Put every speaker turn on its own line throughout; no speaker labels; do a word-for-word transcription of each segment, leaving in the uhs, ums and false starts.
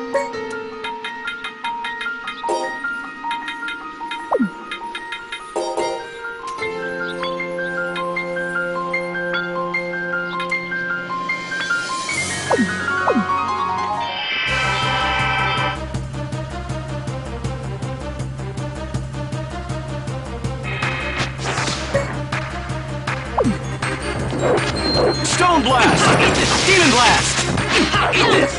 Stone Blast! Demon Blast! Eat this!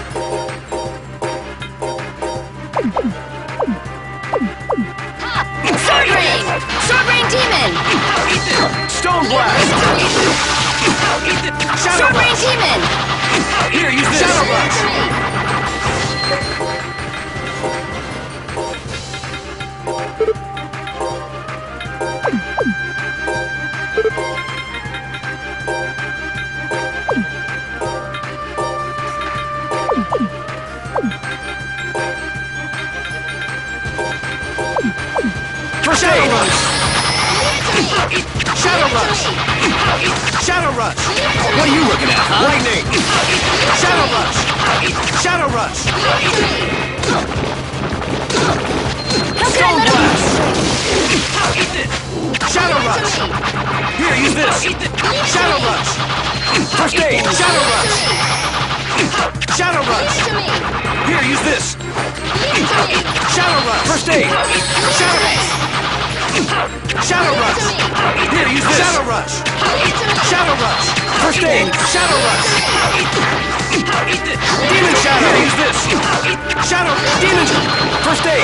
Sword Rain! Sword Rain Demon!
Eat this! Stone Blast! Shadow
Sword Rain
Blast!
Demon!
Here, use this! Shadow Blast! First aid! Shadow Rush! Shadow Rush! What are you looking at, huh? Lightning! Shadow Rush! Shadow Rush! Stone Blast! Shadow Rush! Here, use this! Shadow Rush! First aid! Shadow Rush! Shadow Rush! Here, use this! Shadow Rush! First aid! Shadow Rush! Shadow Rush! Here, use this! Shadow Rush! Shadow Rush! First aid! Shadow Rush! Demon Shadow! Here, use this! Shadow... Demon... First aid!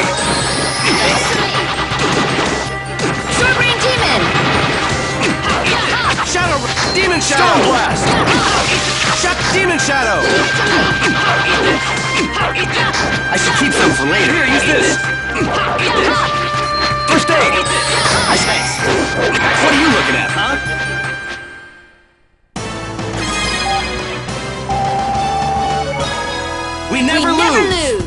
Sword Rain Demon!
Shadow... Demon Shadow! Stone Blast! Sh Demon Shadow! I should keep some for later. Here, use this! First aid! Nice, nice. What are you looking at, huh? We never
We
lose!
never lose!